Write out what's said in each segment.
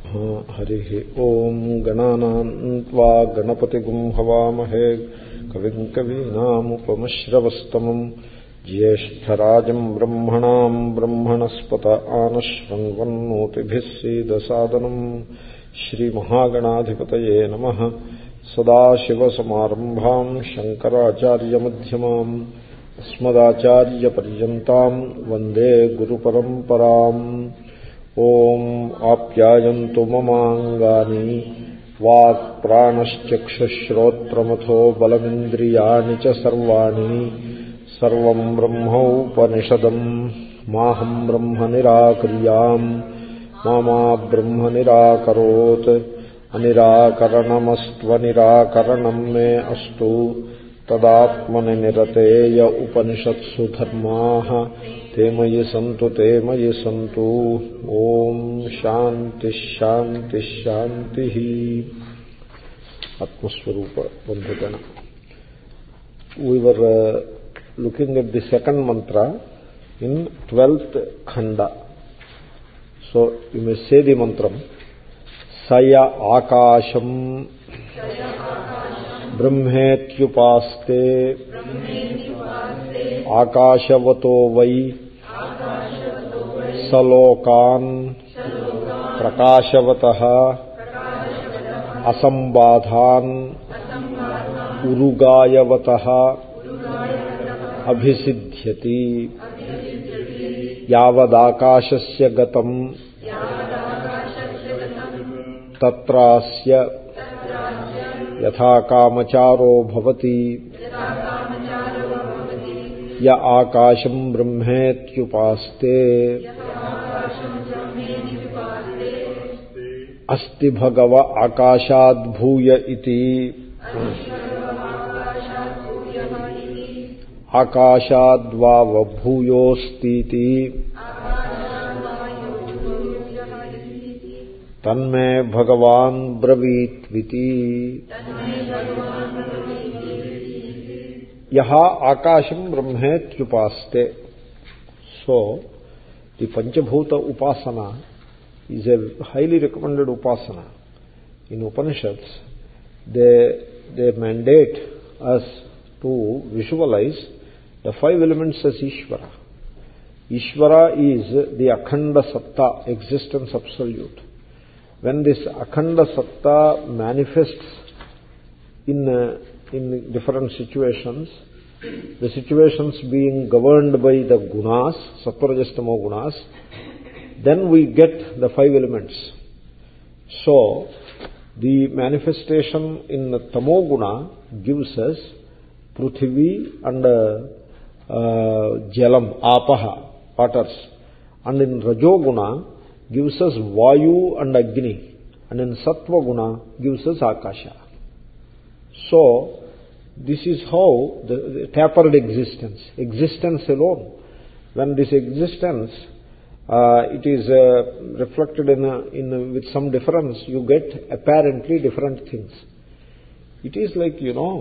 हरिः ओम् गणानाम् त्वा गणपतिगुं हवामहे कविम् कवीनामुपमश्रवस्तमम् ज्येष्ठराजम् ब्रह्मणाम् ब्रह्मणस्पत आनश्वन्वन्नोतिभिः सीदसादनम् श्रीमहागणाधिपतये नमः। सदाशिवसमारम्भाम् शङ्कराचार्यमध्यमाम् अस्मदाचार्यपर्यन्ताम् वन्दे गुरुपरम्पराम्। ओम् आप्यायन्तु ममाङ्गानि वाक्प्राणश्चक्षुश्रोत्रमथो बलमिन्द्रियाणि च सर्वाणि सर्वम् ब्रह्मोपनिषदम् माहम् ब्रह्म निराकुर्याम् मा ब्रह्म निराकरोत् अनिराकरणमस्त्वनिराकरणम् मे अस्तु तदात्मनि निरतेय उपनिषत्सु धर्माः ते मयि सन्तु। ओम् शान्ति शान्ति शान्तिः। आत्मस्वरूप बंधुगण, we were looking at the second mantra in 12th khanda. So you may say the mantram: saya akasham ब्रह्मेत्युपास्ते आकाशवतो वै सलोकान् प्रकाशवतः असंबाधान् उरुगायवतः अभिसिद्ध्यति। यावदाकाशस्य गतं तत्रास्य यथा कामचारो भवति य आकाशं ब्रह्मेत्युपास्ते अस्ति भगव आकाशाद्भूय इति। आकाशाद्वावभूयोऽस्तीति तन्मे भगवान् ब्रवीत्विति। यहा आकाशं ब्रह्मेत्युपास्ते। So the Panchabhuta Upasana is a highly recommended Upasana. In Upanishads, they mandate us to visualize the five elements as Ishvara. Ishvara is the Akhanda Satta, existence absolute. When this Akhanda Satta manifests in different situations, the situations being governed by the gunas, sattva-rajas-tamo gunas, then we get the five elements. So the manifestation in the tamo guna gives us prithvi and jalam, apaha, waters, and in rajoguna gives us vayu and agni, and in sattva guna gives us akasha. So this is how the tapered existence alone. When this existence it is reflected in with some difference, you get apparently different things. It is like,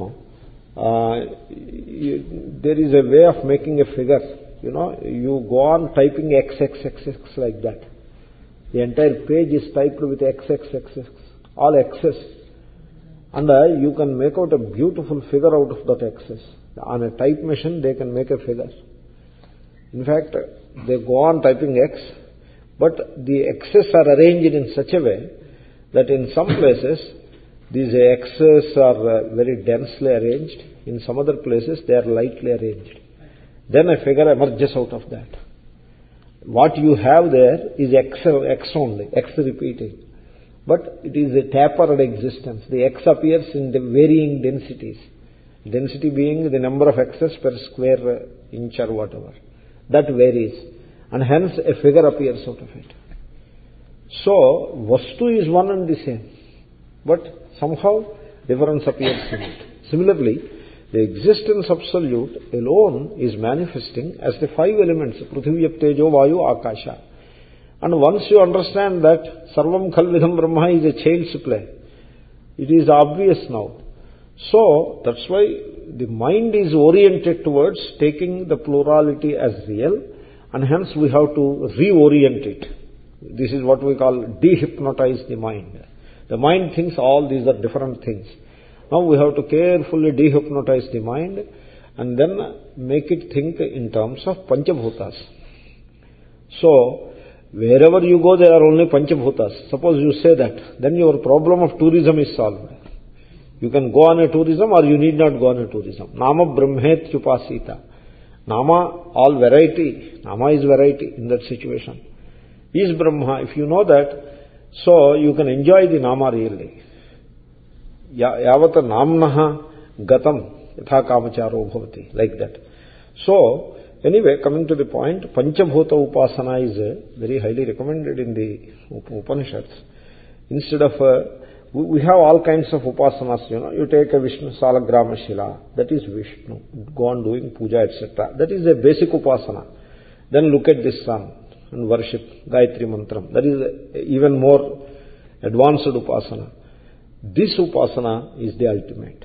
there is a way of making a figure. You go on typing XXXX like that. The entire page is typed with XXXX, all X's. And you can make out a beautiful figure out of that X's. On a type machine, they can make a figure. In fact, they go on typing X, but the X's are arranged in such a way that in some places, these X's are very densely arranged. In some other places, they are lightly arranged. Then a figure emerges out of that. What you have there is X only, X repeating. But it is a tapered existence. The X appears in the varying densities. Density being the number of X's per square inch or whatever. That varies. And hence a figure appears out of it. So, Vastu is one and the same. But somehow difference appears in it. Similarly, the existence absolute alone is manifesting as the five elements. Prithvi, Ap, Tejo, Vayu, Akasha. And once you understand that Sarvam Khalvidham Brahma is a child's play, it is obvious now. So, that's why the mind is oriented towards taking the plurality as real, and hence we have to reorient it. This is what we call dehypnotize the mind. The mind thinks all these are different things. Now we have to carefully dehypnotize the mind and then make it think in terms of Panchabhutas. So, wherever you go, there are only Panchabhutas. Suppose you say that, then your problem of tourism is solved. You can go on a tourism or you need not go on a tourism. Nama Brahmet Upasita. Nama, all variety. Nama is variety in that situation. Is Brahma. If you know that, so you can enjoy the Nama really. Yavata namnaha gatam yatha kamacharo bhavati. Like that. So, anyway, coming to the point, Panchabhuta Upasana is very highly recommended in the Upanishads. Instead of, we have all kinds of upasanas, you take a Vishnu Salagrama Shila, that is Vishnu, go on doing puja, etc. That is a basic upasana. Then look at this sun and worship Gayatri Mantram. That is even more advanced upasana. This upasana is the ultimate.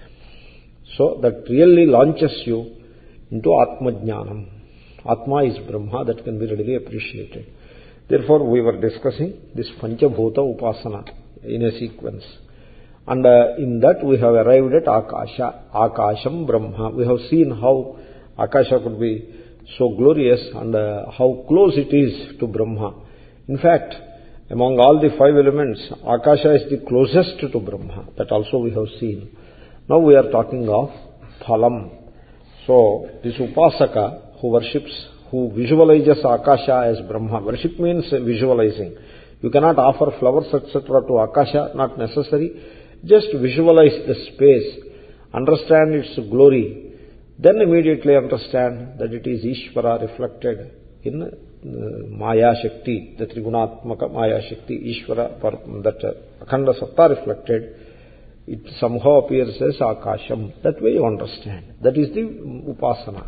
So that really launches you into Atma Jnanam. Atma is Brahma, that can be readily appreciated. Therefore, we were discussing this Panchabhuta Upasana in a sequence. And in that we have arrived at Akasha, Akasham Brahma. We have seen how Akasha could be so glorious and how close it is to Brahma. In fact, among all the five elements, Akasha is the closest to Brahma. That also we have seen. Now we are talking of Phalam. So, this Upasaka who worships, who visualizes Akasha as Brahma. Worship means visualizing. You cannot offer flowers, etc. to Akasha, not necessary. Just visualize the space, understand its glory, then immediately understand that it is Ishvara reflected in Maya Shakti, the Trigunatmaka Maya Shakti, Ishvara, that Akhanda Satta reflected. It somehow appears as Akasham. That way you understand. That is the Upasana.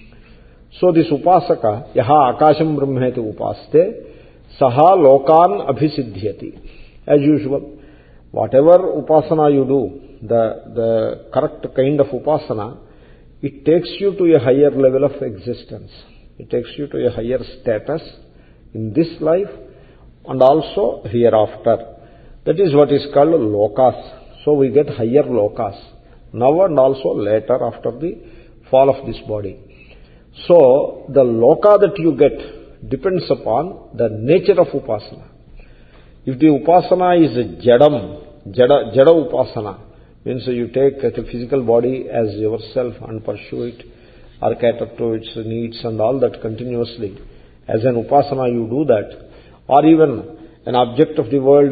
So this Upasaka, Yaha Akasham Brahmeti Upaste, Saha Lokan Abhisiddhyati. As usual, whatever Upasana you do, the correct kind of Upasana, it takes you to a higher level of existence. It takes you to a higher status in this life and also hereafter. That is what is called Lokas. So we get higher Lokas, now and also later after the fall of this body. So the Loka that you get depends upon the nature of Upasana. If the Upasana is Jada Upasana, means you take the physical body as yourself and pursue it or cater to its needs and all that continuously. As an Upasana you do that. Or even an object of the world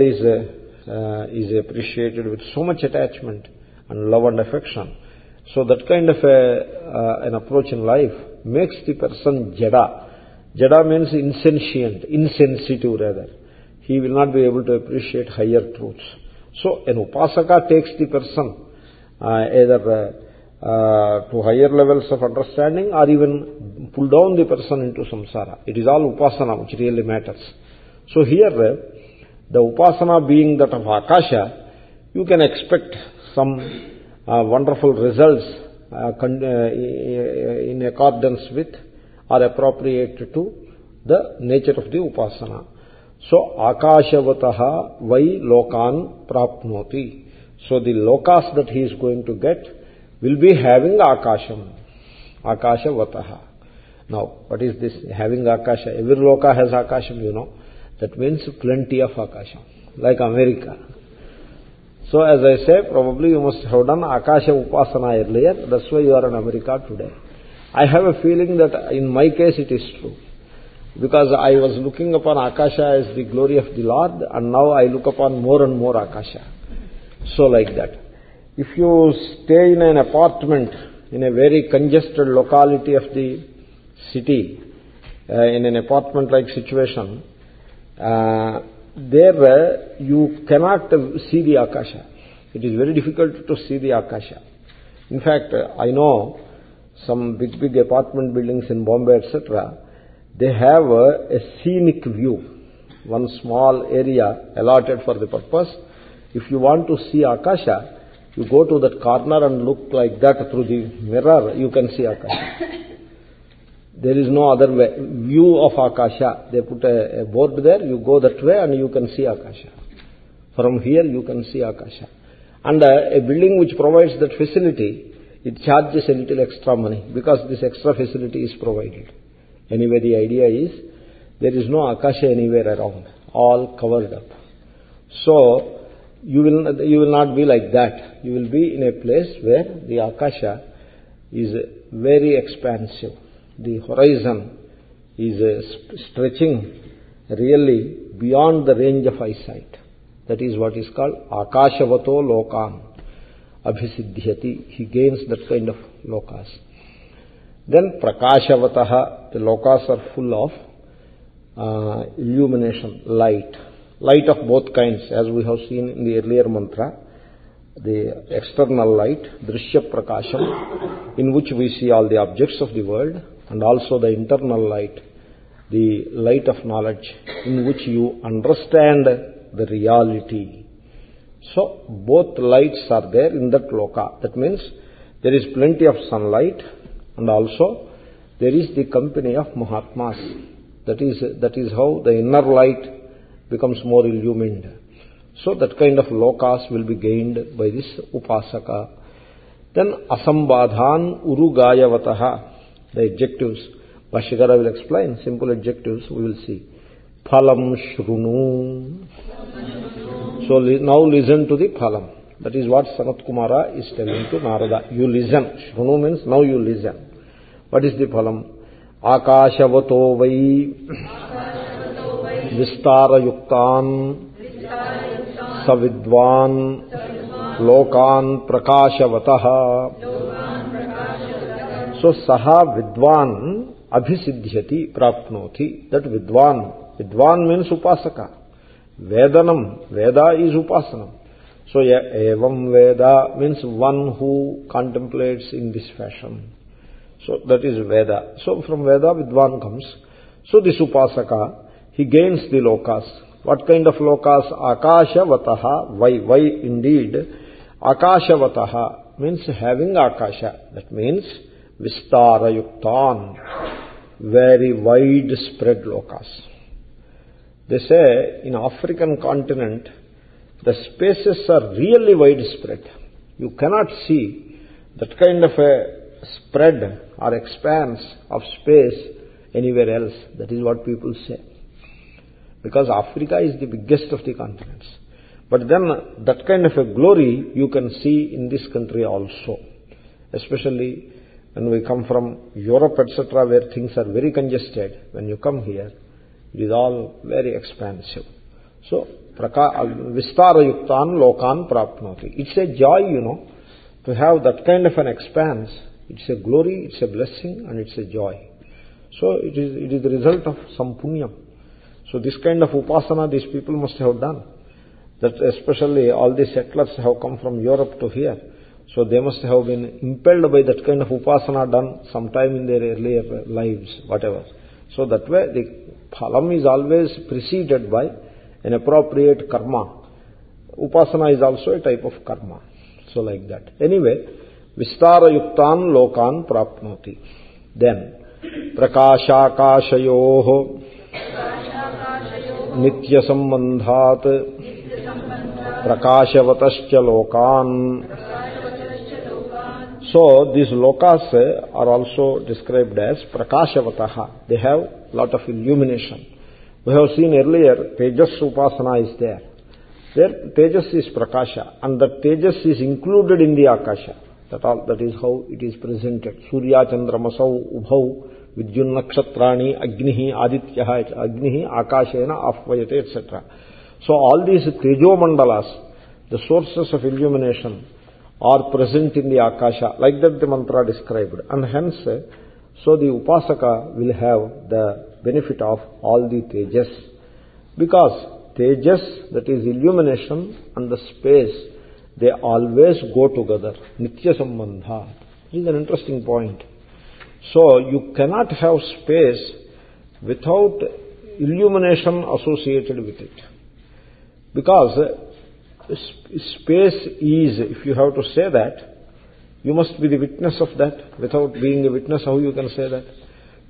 is appreciated with so much attachment and love and affection. So that kind of an approach in life makes the person Jada. Jada means insentient, insensitive rather. He will not be able to appreciate higher truths. So an Upasaka takes the person either to higher levels of understanding or even pull down the person into samsara. It is all Upasana which really matters. So here, the Upasana being that of Akasha, you can expect some wonderful results in accordance with or appropriate to the nature of the Upasana. So, Akashavataha vai lokan prapnoti. So, the lokas that he is going to get will be having Akasham. Akashavataha. Now, what is this? Having Akasha. Every loka has Akasham, you know. That means plenty of Akasham. Like America. So, as I say, probably you must have done Akasha Upasana earlier. That's why you are in America today. I have a feeling that in my case it is true. Because I was looking upon Akasha as the glory of the Lord, and now I look upon more and more Akasha. So like that. If you stay in an apartment in a very congested locality of the city, in an apartment-like situation, there you cannot see the Akasha. It is very difficult to see the Akasha. In fact, I know some big apartment buildings in Bombay, etc., they have a scenic view, one small area allotted for the purpose. If you want to see Akasha, you go to that corner and look like that through the mirror, you can see Akasha. There is no other way. View of Akasha. They put a board there, you go that way and you can see Akasha. From here you can see Akasha. And a building which provides that facility, it charges a little extra money because this extra facility is provided. Anyway, the idea is there is no Akasha anywhere around, all covered up. So you will not be like that. You will be in a place where the Akasha is very expansive. The horizon is stretching really beyond the range of eyesight. That is what is called Akashavato Lokan Abhisiddhyati. He gains that kind of lokas. Then Prakashavataha, the lokas are full of illumination, light. Light of both kinds, as we have seen in the earlier mantra. The external light, Drishya Prakasham, in which we see all the objects of the world, and also the internal light, the light of knowledge, in which you understand the reality. So both lights are there in that loka. That means there is plenty of sunlight, and also there is the company of Mahatmas. That is how the inner light becomes more illumined. So that kind of lokas will be gained by this upasaka. Then asambadhan urugayavataha, the adjectives. Bhashyakara will explain, simple adjectives we will see. Phalam shrunu. So now listen to the phalam. That is what Sanat Kumara is telling to Narada. You listen. Shrunu means now you listen. What is the phalam? Akashavato vai vistara yuktan savidvan lokan prakashavataha. So saha vidvan abhisidhyati prapnoti. That vidvan means upasaka. Vedanam, Veda is upasanam. So evam Veda means one who contemplates in this fashion. So that is Veda. So from Veda Vidvan comes. So this upasaka, he gains the lokas. What kind of lokas? Akashavataha. Why indeed? Akashavataha means having Akasha. That means Vistara Yuktan. Very widespread lokas. They say in African continent, the spaces are really widespread. You cannot see that kind of a spread or expanse of space anywhere else. That is what people say. Because Africa is the biggest of the continents. But then that kind of a glory you can see in this country also. Especially when we come from Europe, etc., where things are very congested. When you come here, it is all very expansive. So, Vistara Yuktan Lokan Prapnoti. It's a joy, to have that kind of an expanse. It's a glory, it's a blessing, and it's a joy. So, it is the result of some punyam. So, this kind of upasana these people must have done. That especially all the settlers have come from Europe to here. So, they must have been impelled by that kind of upasana done sometime in their earlier lives, whatever. So that way the phalam is always preceded by an appropriate karma. Upasana is also a type of karma. So like that. Anyway, Vistara Yuktan Lokan Prapnoti. Then, Prakashakashayoho Nitya Sambandhat Prakashavatascha Lokan. So these lokas are also described as Prakashavataha. They have lot of illumination. We have seen earlier, Tejas Upasana is there. There, Tejas is Prakasha, and that Tejas is included in the Akasha. That is how it is presented. Surya Chandramasau Ubhau Vidyun Nakshatrani Agnihi Adityaha Agnihi Akashena Afvayate etc. So all these Tejo Mandalas, the sources of illumination, are present in the Akasha, like that the mantra described. And hence, so the Upasaka will have the benefit of all the Tejas. Because Tejas, that is illumination, and the space, they always go together. Nitya Sambandha. This is an interesting point. So you cannot have space without illumination associated with it. Because space is, if you have to say that, you must be the witness of that. Without being a witness, how you can say that?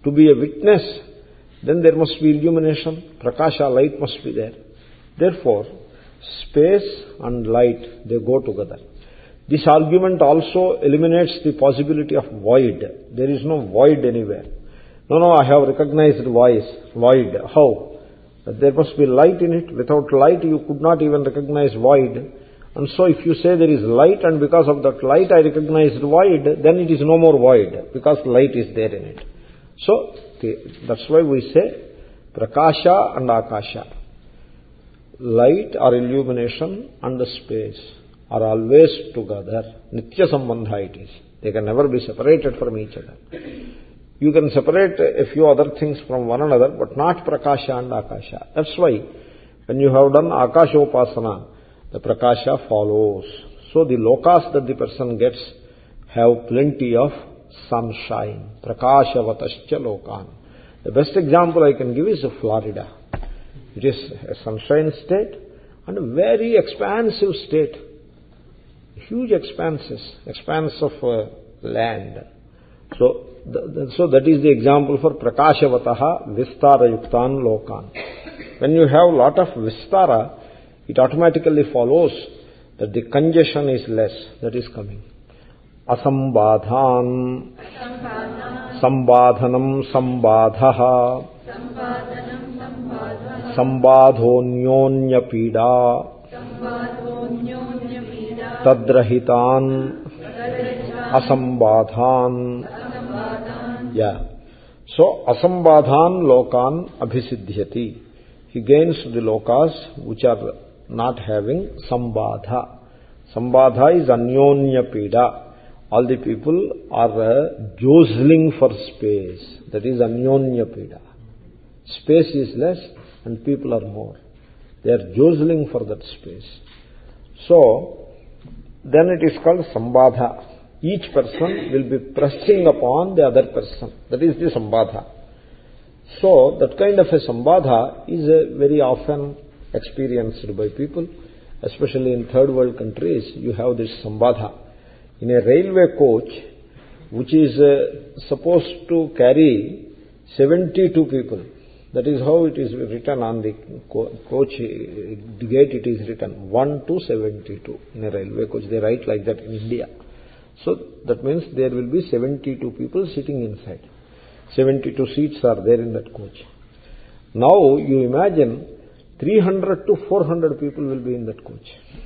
To be a witness, then there must be illumination. Prakasha, light must be there. Therefore, space and light, they go together. This argument also eliminates the possibility of void. There is no void anywhere. No, I have recognized void. How? There must be light in it. Without light, you could not even recognize void. And so if you say there is light and because of that light I recognized void, then it is no more void because light is there in it. So that's why we say prakasha and akasha. Light or illumination and the space are always together. Nitya sambandha it is. They can never be separated from each other. You can separate a few other things from one another, but not prakasha and akasha. That's why when you have done akashopasana, the prakasha follows. So the lokas that the person gets have plenty of sunshine. Prakashavatascha lokan. The best example I can give is Florida. It is a sunshine state and a very expansive state. Huge expanse of land. So that is the example for prakashavataha vistara yuktan lokan. When you have lot of vistara, it automatically follows that the congestion is less. That is coming. Asambadhan, sambadhanam sambadhaha, sambadhonyonya pida, tadrahitan, asambadhan. Yeah. So, asambadhan lokan abhisiddhyati. He gains the lokas which are not having sambadha. Sambadha is anyonya pida. All the people are jostling for space. That is anyonya pida. Space is less and people are more. They are jostling for that space. So, then it is called sambadha. Each person will be pressing upon the other person. That is the sambadha. So, that kind of a sambadha is very often experienced by people, especially in third world countries. You have this sambadha. In a railway coach, which is supposed to carry 72 people, that is how it is written on the coach gate, it is written 1 to 72 in a railway coach. They write like that in India. So, that means there will be 72 people sitting inside. 72 seats are there in that coach. Now, you imagine 300 to 400 people will be in that coach.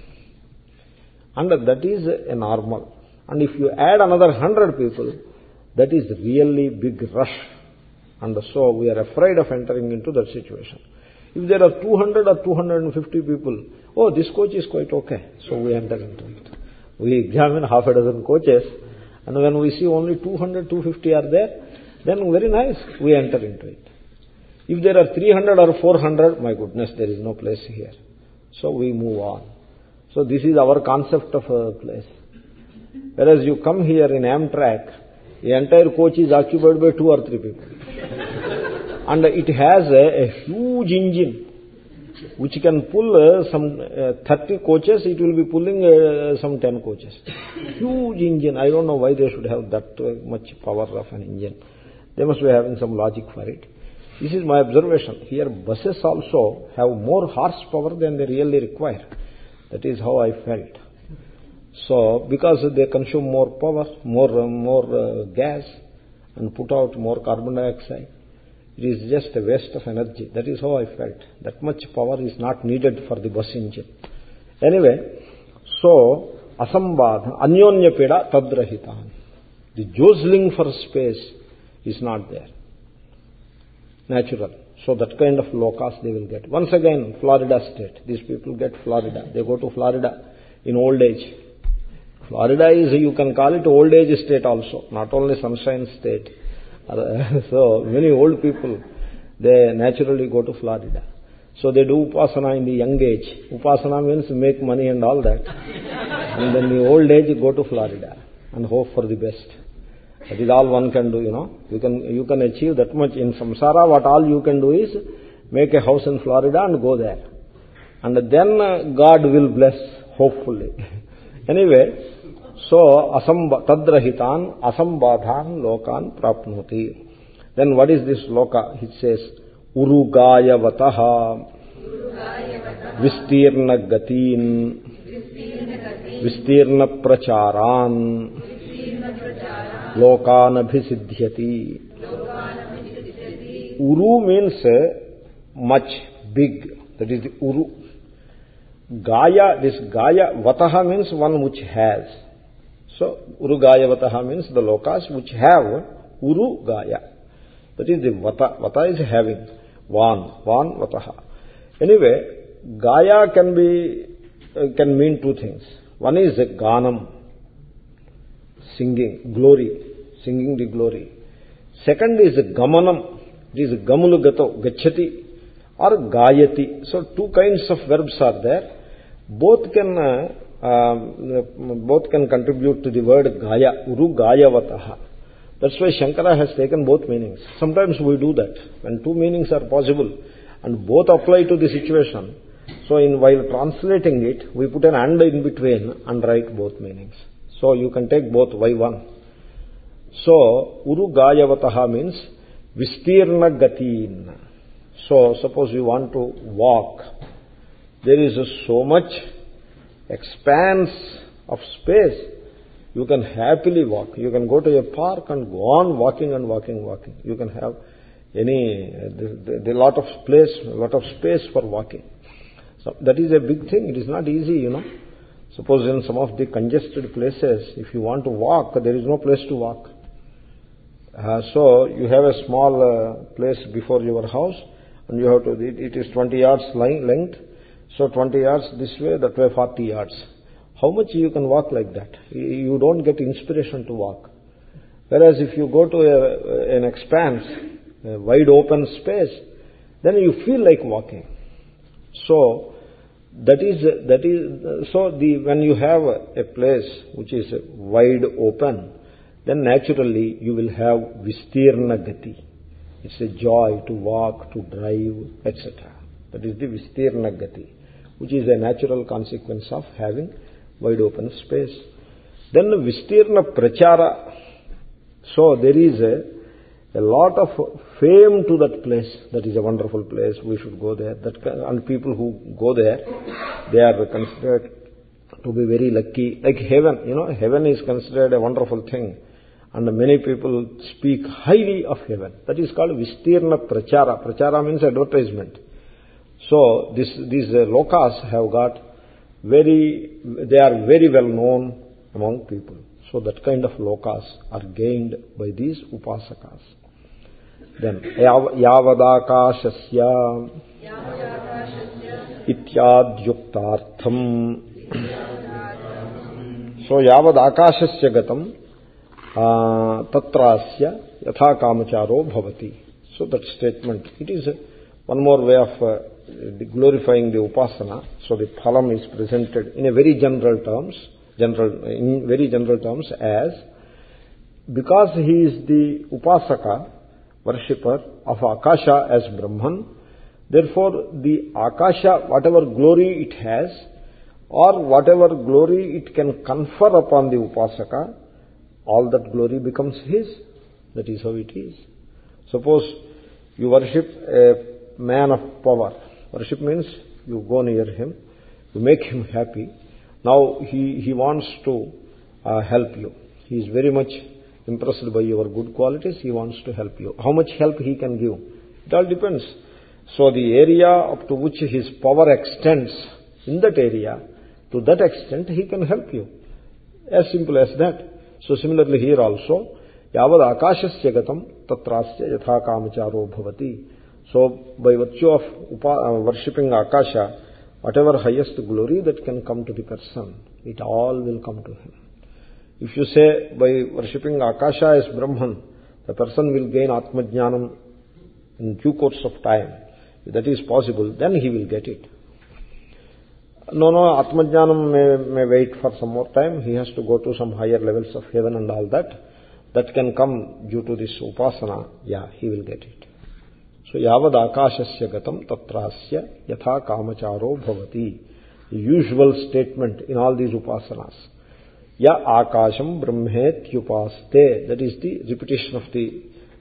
And that is a normal. And if you add another 100 people, that is really big rush. And so we are afraid of entering into that situation. If there are 200 or 250 people, oh, this coach is quite okay, so we enter into it. We examine half a dozen coaches, and when we see only 200, 250 are there, then very nice, we enter into it. If there are 300 or 400, my goodness, there is no place here. So we move on. So this is our concept of a place. Whereas you come here in Amtrak, the entire coach is occupied by 2 or 3 people. And it has a huge engine which can pull some 30 coaches, it will be pulling some 10 coaches. Huge engine. I don't know why they should have that much power of an engine. They must be having some logic for it. This is my observation. Here buses also have more horsepower than they really require. That is how I felt. So, because they consume more power, more gas, and put out more carbon dioxide, it is just a waste of energy. That is how I felt. That much power is not needed for the bus engine. Anyway, so, asambadha, anyonya peda tadrahitan. The jostling for space is not there. Natural. So that kind of lokas they will get. Once again, Florida state. These people get Florida. They go to Florida in old age. Florida is, you can call it old age state also, not only sunshine state. So many old people, they naturally go to Florida. So they do upasana in the young age. Upasana means make money and all that. And then in the old age, go to Florida and hope for the best. That is all one can do, you know. You can achieve that much in samsara. What all you can do is make a house in Florida and go there. And then God will bless, hopefully. Anyway, so tadrahitan asambadhan lokan prapnoti. Then what is this loka? He says, Urugayavataha Vistirna Gatin Vistirna Pracharan Lokanabhisidhyati. Uru means much, big. That is the Uru. Gaya, this Gaya, Vataha means one which has. So, Uru Gaya Vataha means the lokas which have Uru Gaya. That is the Vata. Vata is having. Van Vataha. Anyway, Gaya can mean two things. One is Ganam, singing, glory, singing the glory. Second is Gamanam. It is Gamulugato, Gachati or Gayati. So two kinds of verbs are there. Both can contribute to the word Gaya, Uru Gayavataha. That's why Shankara has taken both meanings. Sometimes we do that. When two meanings are possible and both apply to the situation, so while translating it, we put an and in between and write both meanings. So you can take both, why one? So, Uru Gayavataha means Vistirna Gatin. So, suppose you want to walk. There is so much expanse of space. You can happily walk. You can go to a park and go on walking and walking. You can have a lot of space for walking. So that is a big thing. It is not easy, Suppose in some of the congested places, if you want to walk, there is no place to walk. So you have a small place before your house, and you have to. It is 20 yards length. So 20 yards this way, that way 40 yards. How much you can walk like that? You don't get inspiration to walk. Whereas if you go to an expanse, a wide open space, then you feel like walking. So when you have a place which is wide open, then naturally you will have Vistirna Gati. It's a joy to walk, to drive, etc. That is the Vistirna Gati, which is a natural consequence of having wide open space. Then Vistirna Prachara. So there is a lot of fame to that place. That is a wonderful place. We should go there. And people who go there, they are considered to be very lucky. Like heaven, heaven is considered a wonderful thing. And many people speak highly of heaven. That is called Vistirna Prachara. Prachara means advertisement. So these lokas have got they are very well known among people. So that kind of lokas are gained by these upasakas. Then Yavadakashasya Ityadyuktartham. So Yavadakashasya Gatam Tatrasya Yatha Kamacharo Bhavati. So that statement, it is one more way of glorifying the upasana. So the phalam is presented in a very general terms, as because he is the upasaka, worshipper of Akasha as Brahman, therefore the Akasha, whatever glory it has or whatever glory it can confer upon the upasaka, all that glory becomes his. That is how it is. Suppose you worship a man of power. Worship means you go near him, you make him happy. Now he wants to help you. He is very much impressed by your good qualities. He wants to help you. How much help he can give? It all depends. So the area up to which his power extends, in that area, to that extent he can help you. As simple as that. So similarly here also, Yavad Akashasya Gatam Tatrasya Yatha Kamacharo Bhavati. So by virtue of worshipping Akasha, whatever highest glory that can come to the person, it all will come to him. If you say by worshipping Akasha as Brahman, the person will gain Atmajnanam in due course of time. If that is possible, then he will get it. No, Atmajnanam may wait for some more time. He has to go to some higher levels of heaven and all that. That can come due to this upasana. Yeah, he will get it. So, Yavad Akashasya Gatam Tatrasya Yatha Kamacharo Bhavati. The usual statement in all these upasanas. Ya Akasham Brahmetyupaste. That is the repetition of the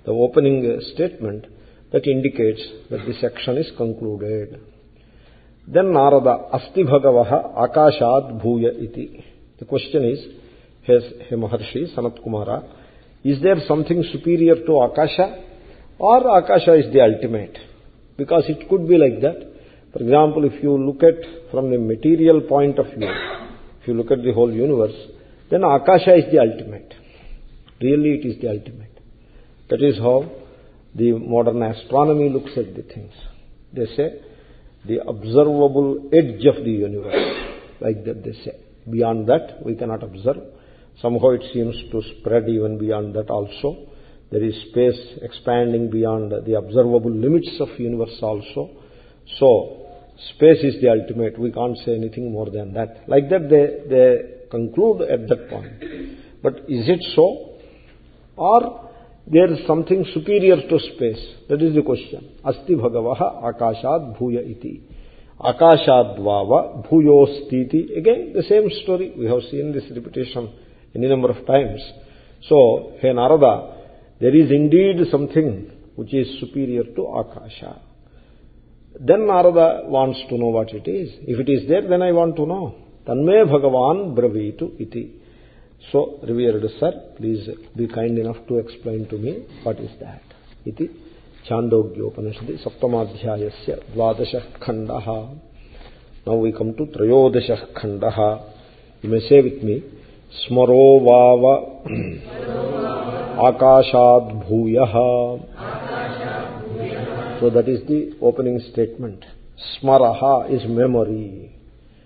the opening statement, that indicates that the section is concluded. Then Narada, Asti Bhagavaha Akashad Bhuya iti. The question is, He Maharshi, Sanat Kumara, is there something superior to Akasha, or Akasha is the ultimate? Because it could be like that. For example, if you look at from the material point of view, if you look at the whole universe, then Akasha is the ultimate. Really it is the ultimate. That is how the modern astronomy looks at the things. They say the observable edge of the universe, like that they say. Beyond that we cannot observe. Somehow it seems to spread even beyond that also. There is space expanding beyond the observable limits of universe also. So space is the ultimate. We can't say anything more than that. Like that they conclude at that point. But is it so? Or there is something superior to space? That is the question. Asti Bhagavaha Akashad Bhuya iti. Akashad Vava Bhuyostiti. Again, the same story. We have seen this repetition any number of times. So, hey Narada, there is indeed something which is superior to Akasha. Then Narada wants to know what it is. If it is there, then I want to know. Tanme Bhagavan Bravitu iti. So, revered sir, please be kind enough to explain to me what is that. Iti Chandogyopanishadi Saptamadhyayasya Dvadasha Khandaha. Now we come to Trayodasha Khandaha. You may say with me, Smaro Vava Akashad Bhuyaha. So that is the opening statement. Smaraha is memory.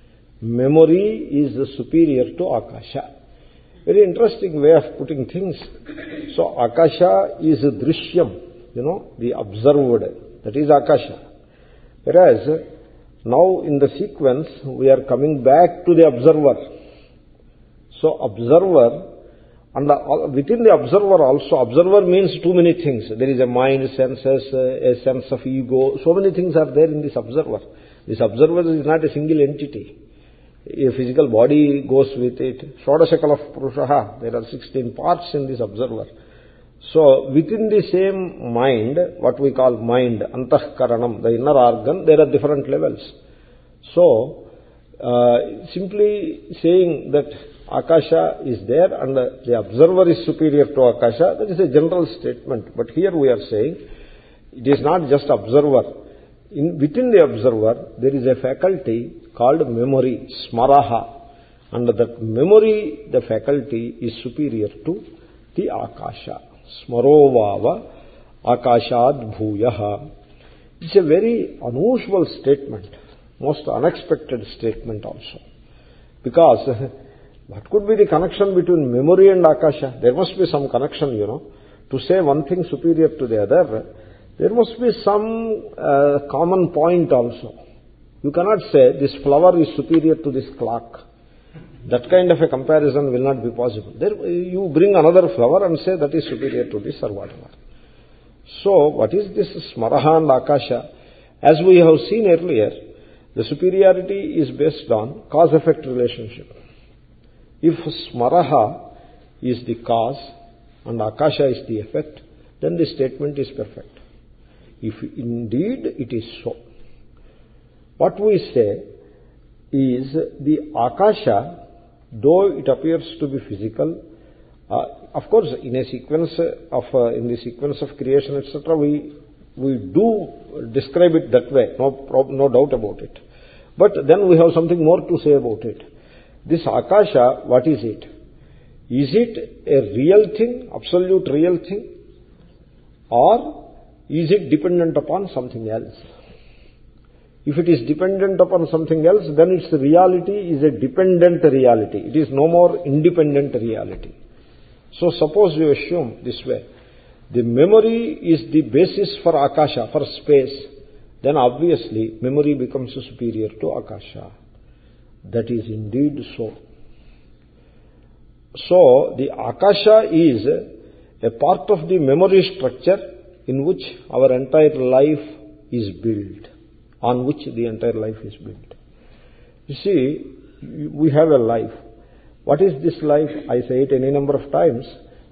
Memory is superior to Akasha. Very interesting way of putting things. So Akasha is Drishyam, the observed. That is Akasha. Whereas now in the sequence we are coming back to the observer. So observer, and within the observer also, observer means too many things. There is a mind, senses, a sense of ego. So many things are there in this observer. This observer is not a single entity. A physical body goes with it. Shodashakala Purushaha. There are 16 parts in this observer. So within the same mind, what we call mind, Antahkaranam, the inner organ, there are different levels. So simply saying that Akasha is there and the observer is superior to Akasha, that is a general statement. But here we are saying it is not just observer. Within the observer there is a faculty called memory, smaraha, and that memory, the faculty, is superior to the Akasha. Smarovava Akashad Bhuyaha. It's a very unusual statement, most unexpected statement also. Because what could be the connection between memory and Akasha? There must be some connection, To say one thing superior to the other, there must be some common point also. You cannot say this flower is superior to this clock. That kind of a comparison will not be possible. You bring another flower and say that is superior to this or whatever. So, what is this Smaraha and Akasha? As we have seen earlier, the superiority is based on cause-effect relationship. If Smaraha is the cause and Akasha is the effect, then the statement is perfect. If indeed it is so, what we say is the Akasha, though it appears to be physical, of course in the sequence of creation, etc., we do describe it that way, no doubt about it. But then we have something more to say about it. This Akasha, what is it? Is it a real thing, absolute real thing? Or is it dependent upon something else? If it is dependent upon something else, then its reality is a dependent reality. It is no more independent reality. So suppose you assume this way, the memory is the basis for Akasha, for space, then obviously memory becomes superior to Akasha. That is indeed so. So the Akasha is a part of the memory structure in which our entire life is built, on which the entire life is built. You see, we have a life. What is this life? I say it any number of times.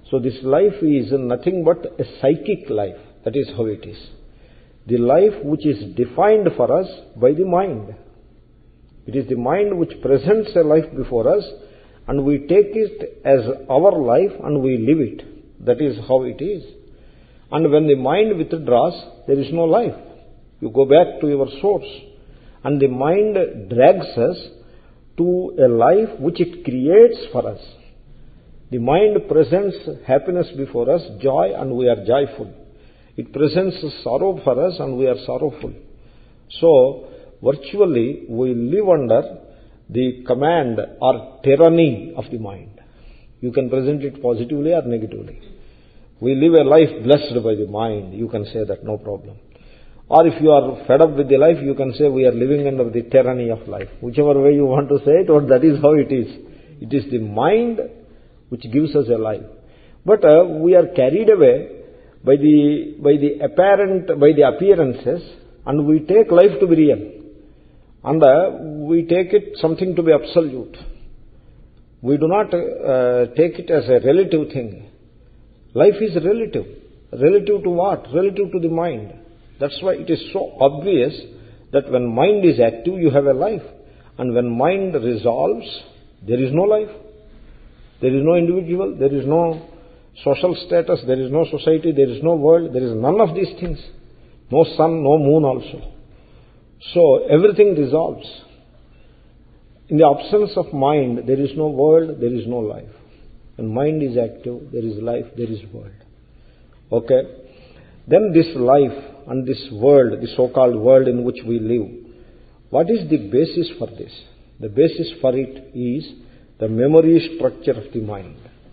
So this life is nothing but a psychic life. That is how it is. The life which is defined for us by the mind. It is the mind which presents a life before us, and we take it as our life and we live it. That is how it is. And when the mind withdraws, there is no life. You go back to your source, and the mind drags us to a life which it creates for us. The mind presents happiness before us, joy, and we are joyful. It presents sorrow for us, and we are sorrowful. So, virtually, we live under the command or tyranny of the mind. You can present it positively or negatively. We live a life blessed by the mind. You can say that, no problem. Or if you are fed up with the life, you can say we are living under the tyranny of life. Whichever way you want to say it, or that is how it is. It is the mind which gives us a life. But we are carried away by the appearances, and we take life to be real. And we take it something to be absolute. We do not take it as a relative thing. Life is relative. Relative to what? Relative to the mind. That's why it is so obvious that when mind is active, you have a life. And when mind resolves, there is no life. There is no individual, there is no social status, there is no society, there is no world, there is none of these things. No sun, no moon also. So everything dissolves. In the absence of mind, there is no world, there is no life. When mind is active, there is life, there is world. Okay? Then this life and this world, the so-called world in which we live, what is the basis for this? The basis for it is the memory structure of the mind.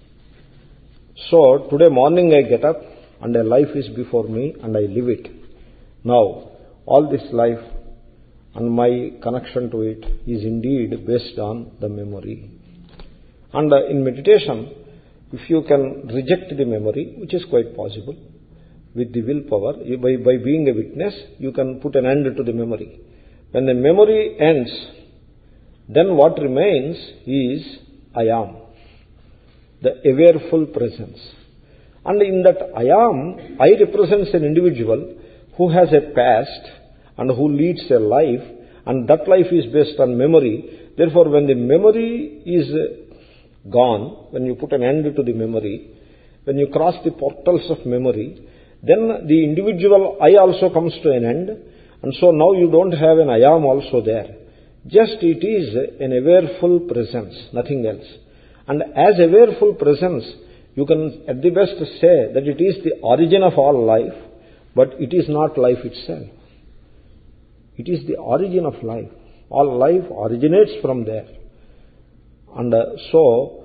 So, today morning I get up and a life is before me and I live it. Now, all this life and my connection to it is indeed based on the memory. And in meditation, if you can reject the memory, which is quite possible, with the willpower, by being a witness, you can put an end to the memory. When the memory ends, then what remains is I am, the awareful presence. And in that I represents an individual who has a past and who leads a life, and that life is based on memory. Therefore, when the memory is gone, when you put an end to the memory, when you cross the portals of memory, then the individual I also comes to an end, and so now you don't have an I am also there. Just it is an awareful presence, nothing else. And as awareful presence, you can at the best say that it is the origin of all life, but it is not life itself. It is the origin of life. All life originates from there. And so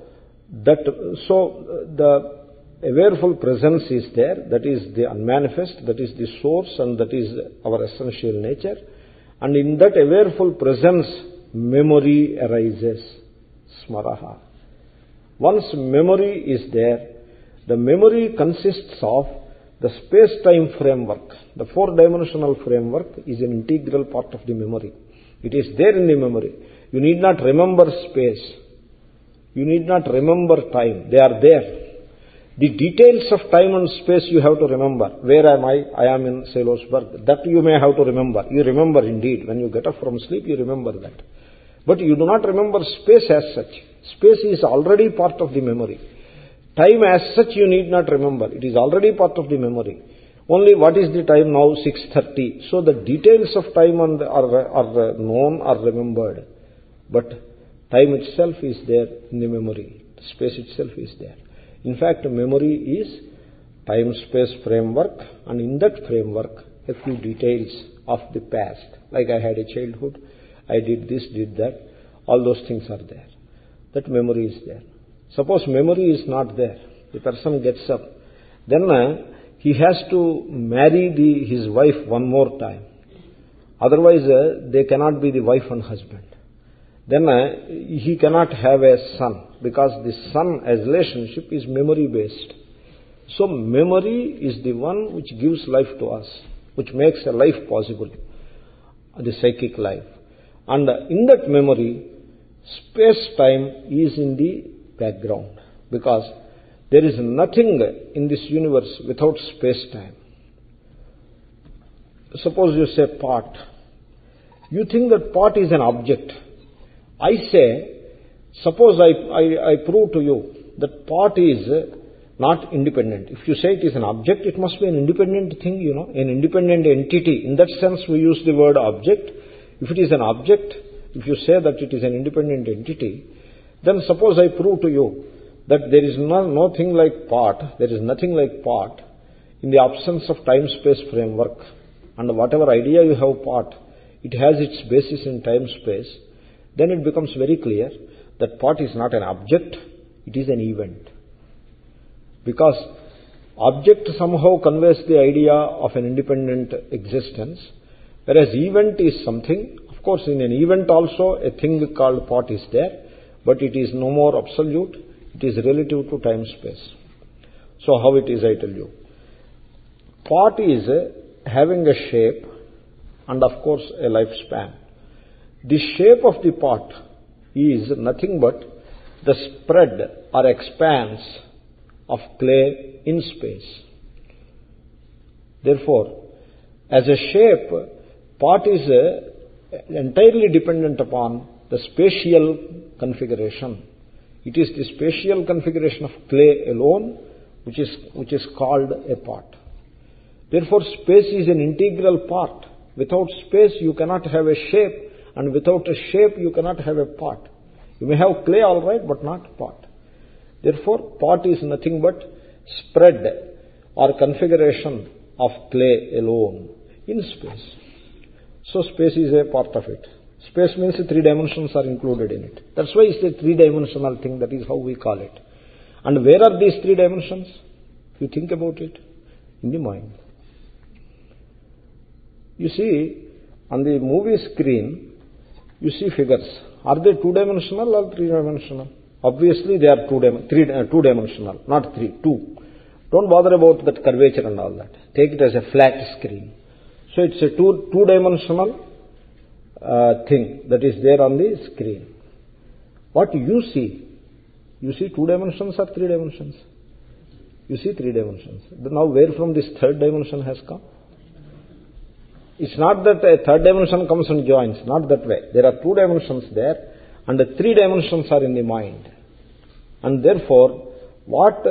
the awareful presence is there, that is the unmanifest, that is the source, and that is our essential nature. And in that awareful presence, memory arises, smaraha. Once memory is there, the memory consists of the space-time framework. The four-dimensional framework is an integral part of the memory. It is there in the memory. You need not remember space. You need not remember time. They are there. The details of time and space you have to remember. Where am I? I am in Salosberg. That you may have to remember. You remember indeed. When you get up from sleep, you remember that. But you do not remember space as such. Space is already part of the memory. Time as such you need not remember. It is already part of the memory. Only what is the time now? 6:30. So the details of time are known or remembered. But time itself is there in the memory. Space itself is there. In fact, memory is time-space framework, and in that framework, a few details of the past. Like I had a childhood, I did this, did that. All those things are there. That memory is there. Suppose memory is not there. The person gets up. Then he has to marry his wife one more time. Otherwise, they cannot be the wife and husband. Then he cannot have a son, because the son as relationship is memory based. So memory is the one which gives life to us, which makes a life possible, the psychic life. And in that memory, space-time is in the background, because There is nothing in this universe without space-time. Suppose you say pot. You think that pot is an object. I say, suppose I prove to you that pot is not independent. If you say it is an object, it must be an independent thing, an independent entity. In that sense, we use the word object. If it is an object, if you say that it is an independent entity, then suppose I prove to you that there is nothing like pot, there is nothing like pot in the absence of time-space framework, and whatever idea you have pot, it has its basis in time-space, then it becomes very clear that pot is not an object, it is an event. Because object somehow conveys the idea of an independent existence, whereas event is something. Of course, in an event also a thing called pot is there, but it is no more absolute, it is relative to time-space. So how it is, I tell you. Pot is having a shape and of course a lifespan. The shape of the pot is nothing but the spread or expanse of clay in space. Therefore, as a shape, pot is entirely dependent upon the spatial configuration. It is the spatial configuration of clay alone which is called a pot. Therefore, space is an integral part. Without space, you cannot have a shape, and without a shape, you cannot have a pot. You may have clay, all right, but not pot. Therefore, pot is nothing but spread or configuration of clay alone in space. So space is a part of it. Space means 3 dimensions are included in it. That's why it's a 3-dimensional thing. That is how we call it. And where are these 3 dimensions? If you think about it, in the mind. You see, on the movie screen, you see figures. Are they 2-dimensional or 3-dimensional? Obviously, they are 2-dimensional, not 3, 2. Don't bother about that curvature and all that. Take it as a flat screen. So it's a two-dimensional thing that is there on the screen. What you see 2 dimensions or 3 dimensions? You see 3 dimensions. Now where from this 3rd dimension has come? It's not that a 3rd dimension comes and joins, not that way. There are 2 dimensions there, and the 3 dimensions are in the mind. And therefore, what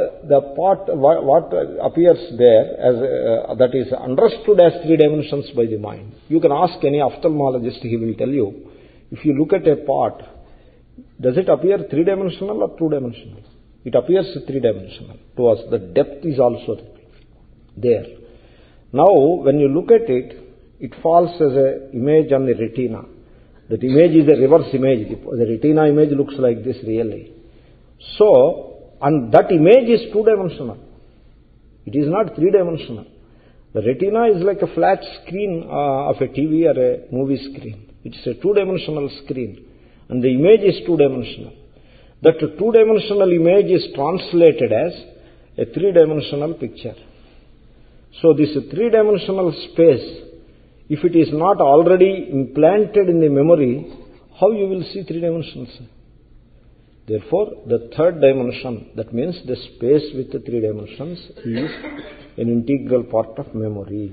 appears there as that is understood as 3 dimensions by the mind. You can ask any ophthalmologist, he will tell you, if you look at a pot, does it appear 3-dimensional or 2-dimensional? It appears 3-dimensional to us. The depth is also there. Now, when you look at it, it falls as an image on the retina. That image is a reverse image. The retina image looks like this really. So, and that image is 2-dimensional. It is not 3-dimensional. The retina is like a flat screen of a TV or a movie screen. It's a 2-dimensional screen. And the image is 2-dimensional. That 2-dimensional image is translated as a 3-dimensional picture. So this 3-dimensional space, if it is not already implanted in the memory, how you will see 3 dimensions? Therefore, the 3rd dimension, that means the space with the 3 dimensions, is an integral part of memory.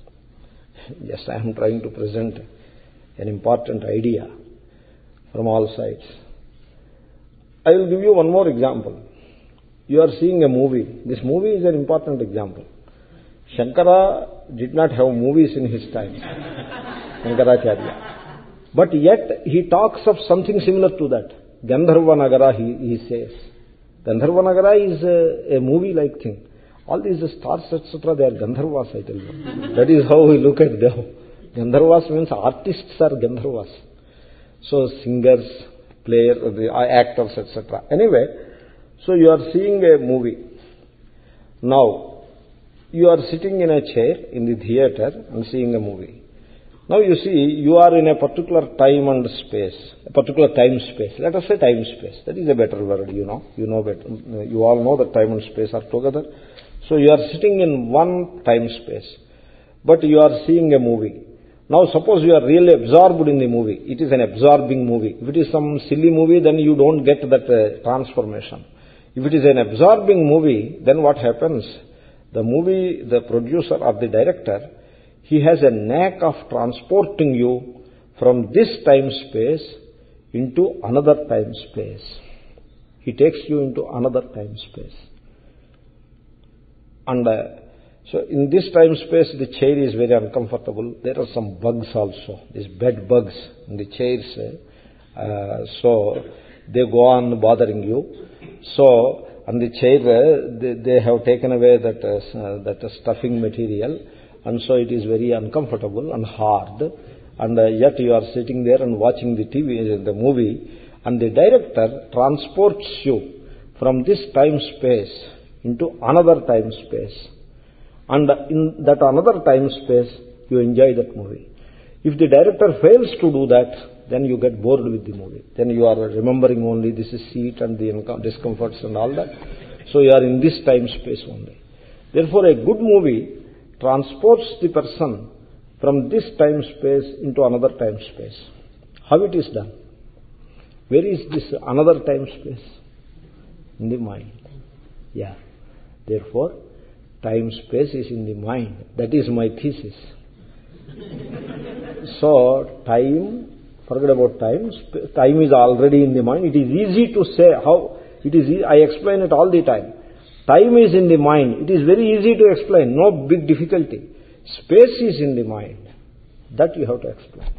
Yes, I am trying to present an important idea from all sides. I will give you one more example. You are seeing a movie. This movie is an important example. Shankara did not have movies in his time, Shankaracharya. But yet he talks of something similar to that. Gandharva Nagara, he says. Gandharva Nagara is a movie-like thing. All these stars, etc., they are Gandharvas, I tell you. That is how we look at them. Gandharvas means artists are Gandharvas. So singers, players, actors, etc. Anyway, so you are seeing a movie. Now, you are sitting in a chair in the theater and seeing a movie. Now you see, you are in a particular time and space, a particular time space. Let us say time space. That is a better word, you know. You know better. You all know that time and space are together. So you are sitting in one time space, but you are seeing a movie. Now suppose you are really absorbed in the movie. It is an absorbing movie. If it is some silly movie, then you don't get that transformation. If it is an absorbing movie, then what happens? The producer or the director, he has a knack of transporting you from this time-space into another time-space. He takes you into another time-space. And so in this time-space, the chair is very uncomfortable. There are some bugs also, these bed bugs in the chairs. So they go on bothering you. So on the chair, they have taken away that stuffing material, and so it is very uncomfortable and hard. And yet you are sitting there and watching the movie, and the director transports you from this time-space into another time-space. And in that another time-space, you enjoy that movie. If the director fails to do that, then you get bored with the movie. Then you are remembering only this seat and the discomforts and all that. So you are in this time-space only. Therefore, a good movie transports the person from this time-space into another time-space. How it is done? Where is this another time-space? In the mind. Yeah. Therefore, time-space is in the mind. That is my thesis. So, time, forget about time. Time is already in the mind. It is easy to say how it is. I explain it all the time. Time is in the mind. It is very easy to explain. No big difficulty. Space is in the mind. That you have to explain.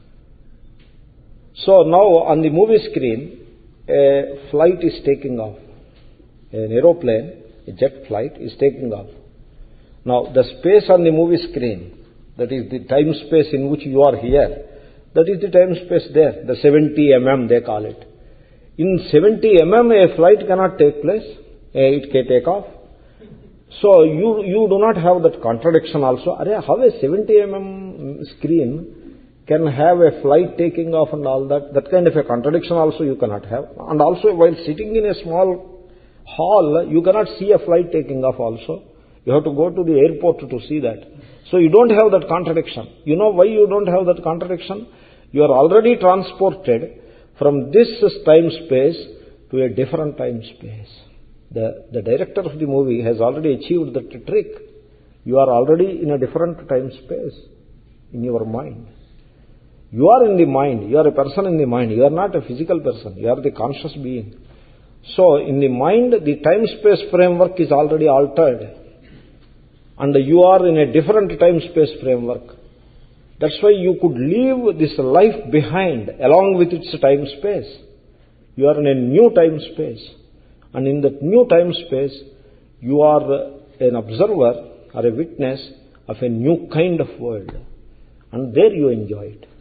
So now on the movie screen, a flight is taking off. An aeroplane, a jet flight is taking off. Now the space on the movie screen, that is the time space in which you are here, that is the time space there, the 70 mm they call it. In 70 mm a flight cannot take place, it can take off. So you do not have that contradiction also. How a 70 mm screen can have a flight taking off and all that, that kind of a contradiction also you cannot have. And also while sitting in a small hall, you cannot see a flight taking off also. You have to go to the airport to see that. So you don't have that contradiction. You know why you don't have that contradiction? You are already transported from this time space to a different time space. The director of the movie has already achieved that trick. You are already in a different time space in your mind. You are in the mind. You are a person in the mind. You are not a physical person. You are the conscious being. So in the mind, the time-space framework is already altered. And you are in a different time-space framework. That's why you could leave this life behind along with its time-space. You are in a new time-space. And in that new time-space, you are an observer or a witness of a new kind of world. And there you enjoy it.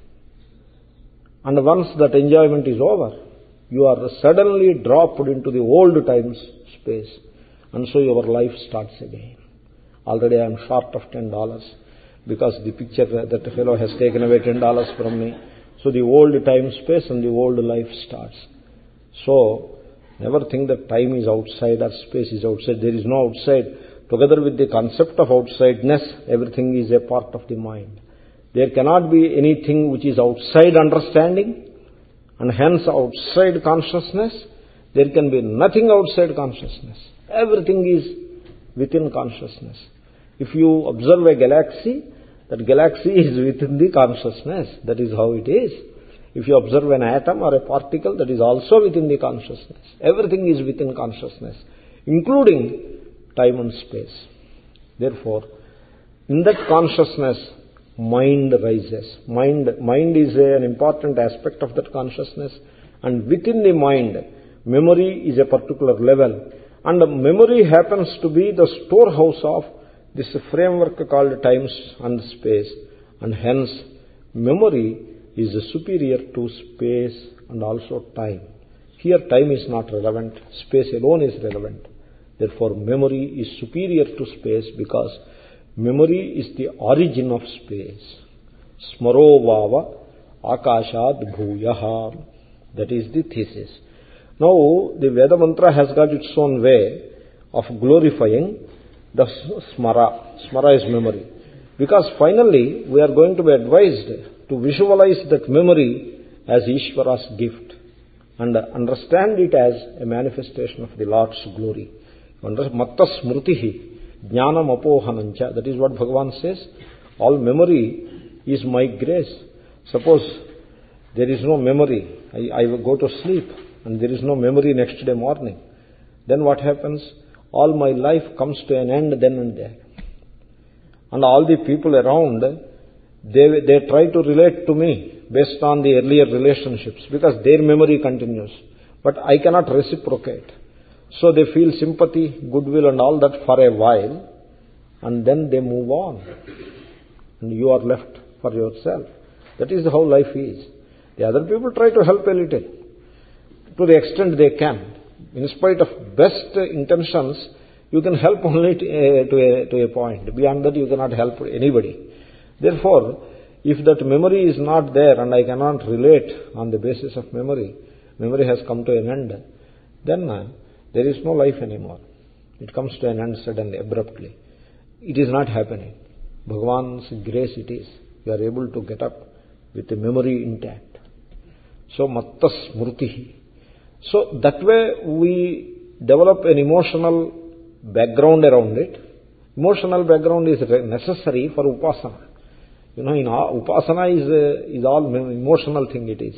And once that enjoyment is over, you are suddenly dropped into the old time-space. And so your life starts again. Already I am short of $10 because the picture that the fellow has taken away $10 from me. So the old time-space and the old life starts. So never think that time is outside or space is outside. There is no outside. Together with the concept of outsideness, everything is a part of the mind. There cannot be anything which is outside understanding and hence outside consciousness. There can be nothing outside consciousness. Everything is within consciousness. If you observe a galaxy, that galaxy is within the consciousness. That is how it is. If you observe an atom or a particle, that is also within the consciousness. Everything is within consciousness, including time and space. Therefore, in that consciousness, mind rises. Mind is an important aspect of that consciousness. And within the mind, memory is a particular level. And the memory happens to be the storehouse of this framework called time and space. And hence, memory is superior to space and also time. Here time is not relevant, space alone is relevant. Therefore memory is superior to space because memory is the origin of space. Smaro vava akashad bhuyaha. That is the thesis. Now the Veda mantra has got its own way of glorifying the smara. Smara is memory. Because finally we are going to be advised to visualize that memory as Ishvara's gift. and understand it as a manifestation of the Lord's glory. Matta smrutihi jnanam apohanancha. That is what Bhagavan says. All memory is my grace. Suppose there is no memory, I will go to sleep and there is no memory next day morning. Then what happens? All my life comes to an end then and there. And all the people around, they try to relate to me based on the earlier relationships because their memory continues. But I cannot reciprocate. So they feel sympathy, goodwill and all that for a while, and then they move on. And you are left for yourself. That is how life is. The other people try to help a little, to the extent they can. In spite of best intentions, you can help only to a point. Beyond that, you cannot help anybody. Therefore, if that memory is not there and I cannot relate on the basis of memory has come to an end, then there is no life anymore. It comes to an end suddenly, abruptly. It is not happening. Bhagavan's grace it is. You are able to get up with the memory intact. So, matta smrutihi. So, that way we develop an emotional background around it. Emotional background is necessary for upasana. In upasana is all emotional thing it is.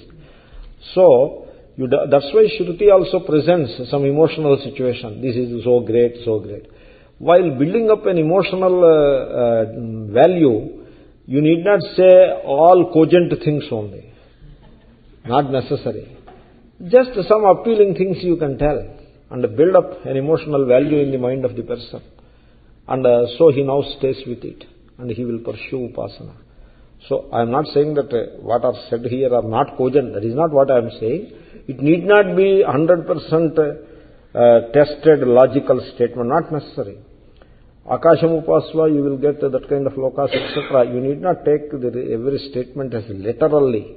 So, that's why Shruti also presents some emotional situation. This is so great, so great. While building up an emotional value, you need not say all cogent things only. Not necessary. Just some appealing things you can tell and build up an emotional value in the mind of the person. And so he now stays with it and he will pursue upasana. So I am not saying that what are said here are not cogent. That is not what I am saying. It need not be 100% tested logical statement. Not necessary. Akasham upasva, you will get that kind of lokas, etc. You need not take every statement as literally.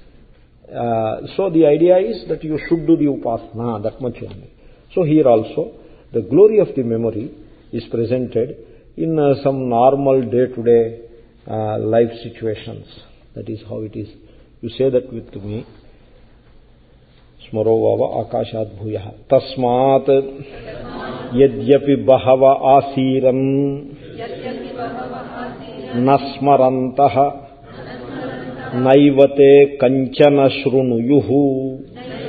So the idea is that you should do the upasana, that much only. So here also, the glory of the memory is presented in some normal day-to-day life situations. That is how it is. You say that with me. Smaro vava akashat bhuyah. Tasmat yadyapi bahava asiram nasmarantah naivate kanchana shrunuyuhu.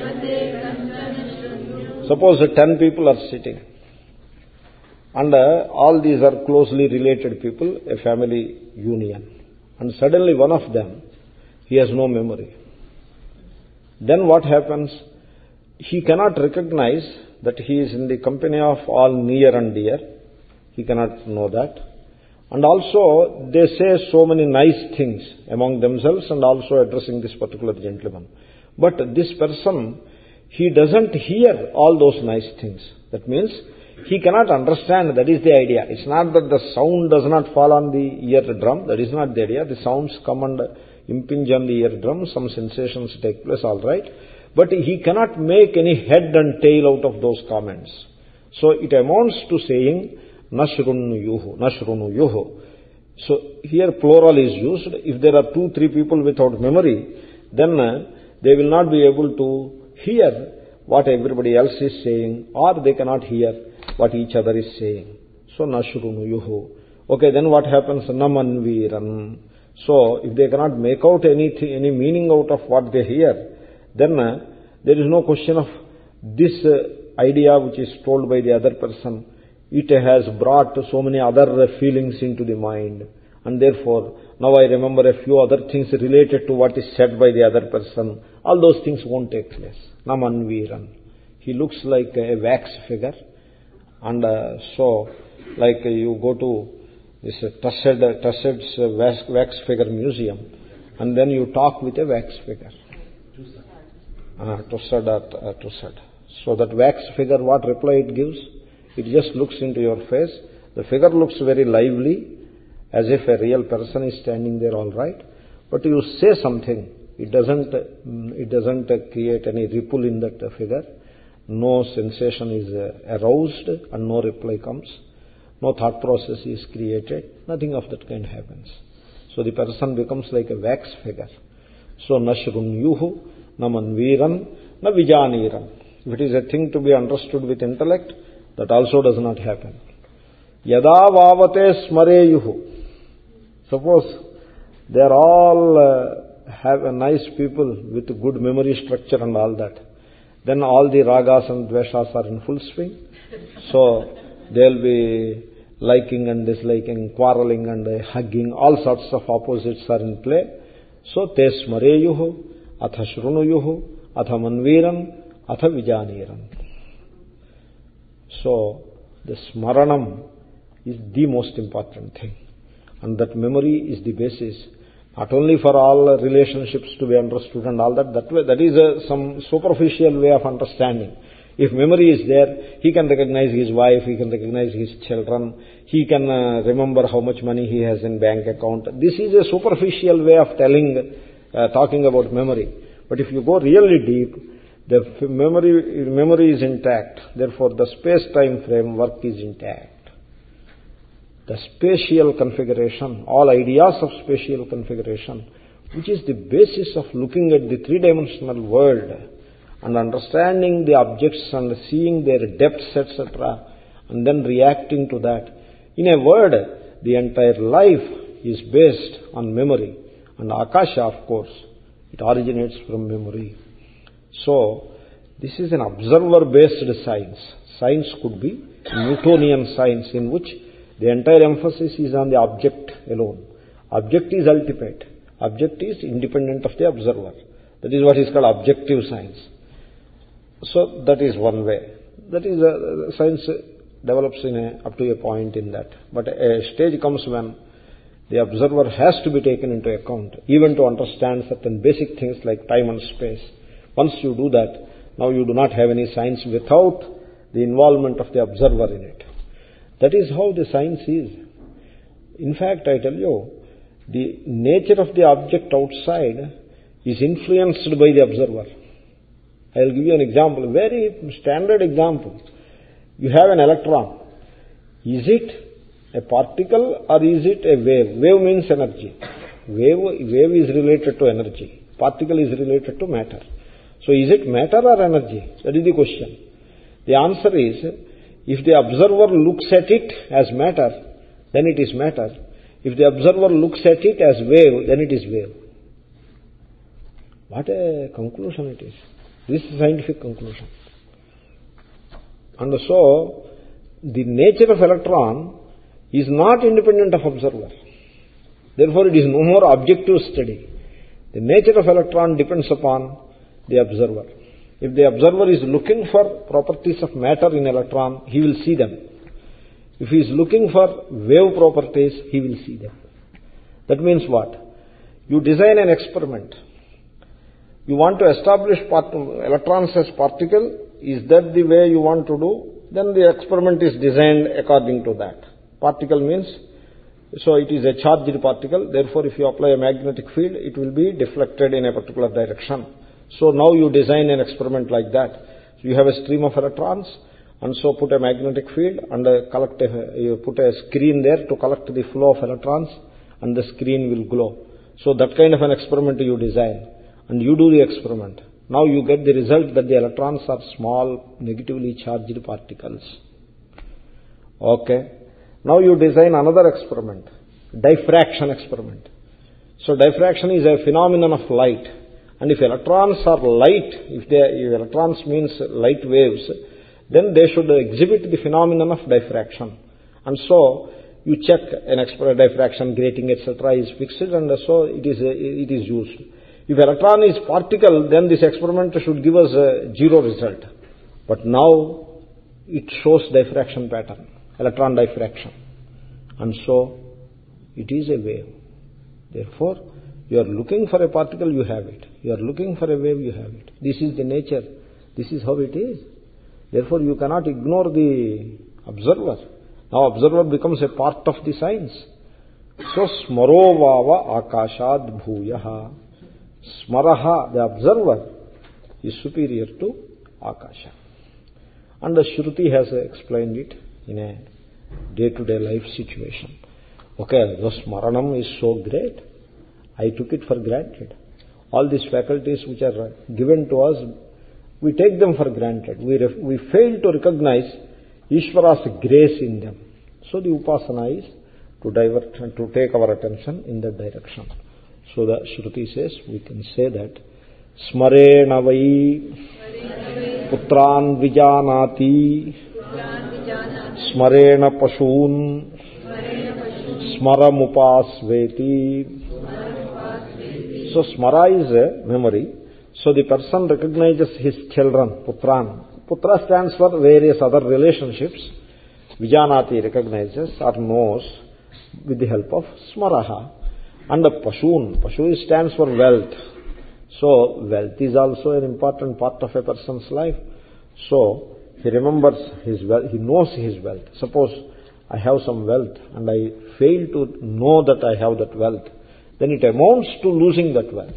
Suppose 10 people are sitting and all these are closely related people, a family union, and suddenly one of them, he has no memory. Then what happens? He cannot recognize that he is in the company of all near and dear. He cannot know that. And also, they say so many nice things among themselves and also addressing this particular gentleman. But this person, he doesn't hear all those nice things. That means he cannot understand. That is the idea. It's not that the sound does not fall on the eardrum. That is not the idea. The sounds come and impinge on the eardrum. Some sensations take place, all right. But he cannot make any head and tail out of those comments. So it amounts to saying, Nashrunuyuhu, Nashrunuyuhu. So here plural is used. If there are 2-3 people without memory, then they will not be able to hear what everybody else is saying, or they cannot hear what each other is saying. So Nashrunuyuhu. Okay, then what happens? Namanviran. So if they cannot make out any meaning out of what they hear, then there is no question of this idea which is told by the other person. It has brought so many other feelings into the mind, and therefore now I remember a few other things related to what is said by the other person. All those things won't take place. Namanviran. He looks like a wax figure, and so like you go to this Tussed's wax figure museum, and then you talk with a wax figure. Tussed. So that wax figure, what reply it gives? It just looks into your face. The figure looks very lively, as if a real person is standing there, all right. But you say something, it doesn't create any ripple in that figure. No sensation is aroused, and no reply comes. No thought process is created. Nothing of that kind happens. So the person becomes like a wax figure. So Nashrunuyuhu, na manviran, na vijaniran. If it is a thing to be understood with intellect, that also does not happen. Yada vavate smareyuhu. Suppose they are all have a nice people with good memory structure and all that. Then all the ragas and dveshas are in full swing. So they'll be liking and disliking, quarreling and hugging, all sorts of opposites are in play. So te smareyuhu, atha shrunuyuhu, atha manviran, atha vijaniran. So the smaranam is the most important thing. And that memory is the basis, not only for all relationships to be understood and all that, that is some superficial way of understanding. If memory is there, he can recognize his wife, he can recognize his children, he can remember how much money he has in bank account. This is a superficial way of talking about memory. But if you go really deep, the memory is intact. Therefore, the space-time framework is intact. The spatial configuration, all ideas of spatial configuration, which is the basis of looking at the three-dimensional world and understanding the objects and seeing their depths, etc., and then reacting to that. In a word, the entire life is based on memory. And Akasha, of course, it originates from memory. So, this is an observer-based science. Science could be Newtonian science, in which the entire emphasis is on the object alone. Object is ultimate. Object is independent of the observer. That is what is called objective science. So that is one way. That is science develops up to a point in that. But a stage comes when the observer has to be taken into account, even to understand certain basic things like time and space. Once you do that, now you do not have any science without the involvement of the observer in it. That is how the science is. In fact, I tell you, the nature of the object outside is influenced by the observer. I will give you an example, a very standard example. You have an electron. Is it a particle or is it a wave? Wave means energy. Wave is related to energy. Particle is related to matter. So is it matter or energy? That is the question. The answer is, if the observer looks at it as matter, then it is matter. If the observer looks at it as wave, then it is wave. What a conclusion it is. This is a scientific conclusion. And so, the nature of electron is not independent of observer. Therefore, it is no more objective study. The nature of electron depends upon the observer. If the observer is looking for properties of matter in electron, he will see them. If he is looking for wave properties, he will see them. That means what? You design an experiment. You want to establish electrons as particle. Is that the way you want to do? Then the experiment is designed according to that. Particle means, so it is a charged particle. Therefore, if you apply a magnetic field, it will be deflected in a particular direction. So now you design an experiment like that. So you have a stream of electrons, and so put a magnetic field and you put a screen there to collect the flow of electrons, and the screen will glow. So that kind of an experiment you design, and you do the experiment. Now you get the result that the electrons are small, negatively charged particles. Okay. Now you design another experiment, diffraction experiment. So diffraction is a phenomenon of light. And if electrons are light, if electrons means light waves, then they should exhibit the phenomenon of diffraction. And so you check an diffraction grating, etc. is fixed, and so it is used. If electron is particle, then this experiment should give us a zero result. But now it shows diffraction pattern, electron diffraction. And so it is a wave. Therefore, you are looking for a particle, you have it. You are looking for a wave, you have it. This is the nature. This is how it is. Therefore, you cannot ignore the observer. Now, observer becomes a part of the science. So, smaro vava akashad bhuyaha. Smaraha, the observer, is superior to akasha. And the Shruti has explained it in a day-to-day life situation. Okay, the smaranam is so great. I took it for granted. All these faculties which are given to us, we take them for granted. We fail to recognize Ishvara's grace in them. So the upasana is to divert and to take our attention in that direction. So the Shruti says, we can say that, Smarena vai putran vijanati smarena pashun smaramupasveti. So smara is a memory. So the person recognizes his children, putran. Putra stands for various other relationships. Vijanati recognizes or knows with the help of smaraha. And the pashun. Pashu stands for wealth. So wealth is also an important part of a person's life. So he remembers his wealth, he knows his wealth. Suppose I have some wealth and I fail to know that I have that wealth, then it amounts to losing that wealth.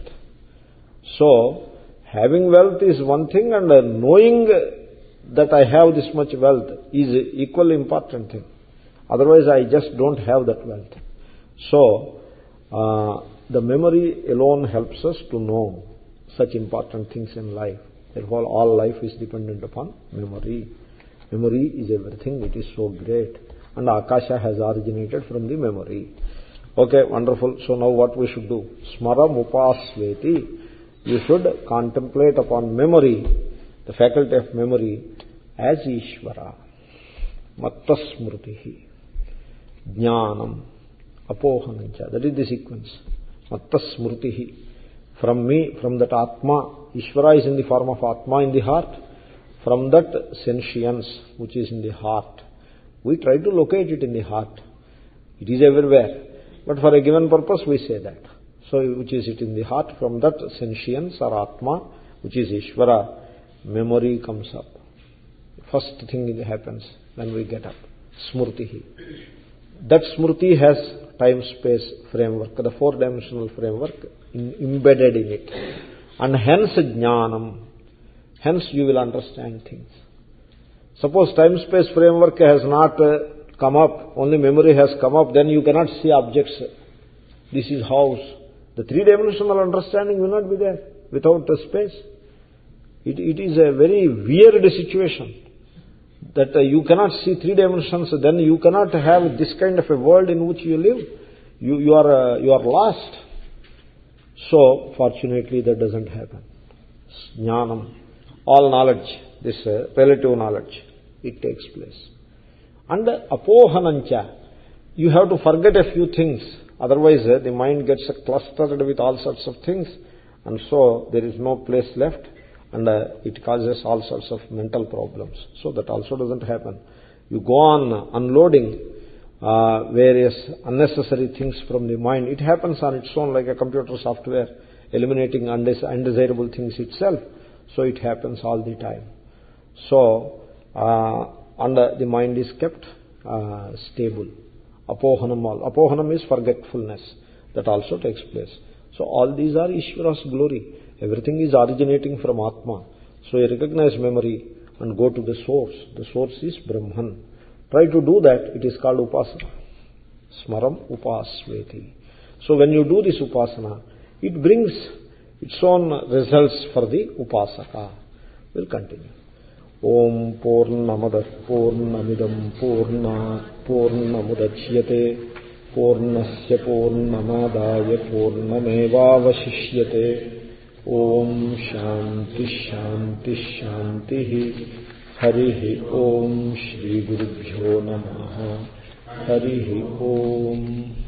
So having wealth is one thing, and knowing that I have this much wealth is an equally important thing. Otherwise I just don't have that wealth. So the memory alone helps us to know such important things in life. Therefore all life is dependent upon memory. Memory is everything. It is so great. And Akasha has originated from the memory. Okay, wonderful. So now what we should do? Smara mupasveti. You should contemplate upon memory, the faculty of memory, as Ishvara. Matta smrutihi. Jnanam. Apohanancha. That is the sequence. Matta smrutihi. From me, from that Atma, Ishvara is in the form of Atma in the heart. From that sentience which is in the heart, we try to locate it in the heart. It is everywhere. But for a given purpose we say that. So which is it in the heart? From that sentience or Atma, which is Ishvara, memory comes up. First thing that happens when we get up. Smrutihi. That smriti has time-space framework, the four-dimensional framework embedded in it. And hence jnanam. Hence you will understand things. Suppose time-space framework has not come up, only memory has come up, then you cannot see objects. This is house. The three-dimensional understanding will not be there without the space. It is a very weird situation that you cannot see three dimensions, then you cannot have this kind of a world in which you live. You are lost. So fortunately that doesn't happen. Jnanam, all knowledge, this relative knowledge, it takes place. And apohanancha, you have to forget a few things, otherwise the mind gets clustered with all sorts of things, and so there is no place left, and it causes all sorts of mental problems. So that also doesn't happen. You go on unloading various unnecessary things from the mind. It happens on its own, like a computer software eliminating undesirable things itself. So it happens all the time. So and the mind is kept stable. Apohanam is forgetfulness. That also takes place. So all these are Ishvara's glory. Everything is originating from Atma. So you recognize memory and go to the source. The source is Brahman. Try to do that. It is called upasana. Smaram upasveti. So when you do this upasana, it brings its own results for the upasaka. We'll continue. Om Purnamada Purnamidam Purnat Purnamudachyate Purnasya Purnamadaya Purnamevavashishyate. Om Shanti Shanti Shanti. Harihi Om Shri Gurubhyo Namaha. Harihi Om.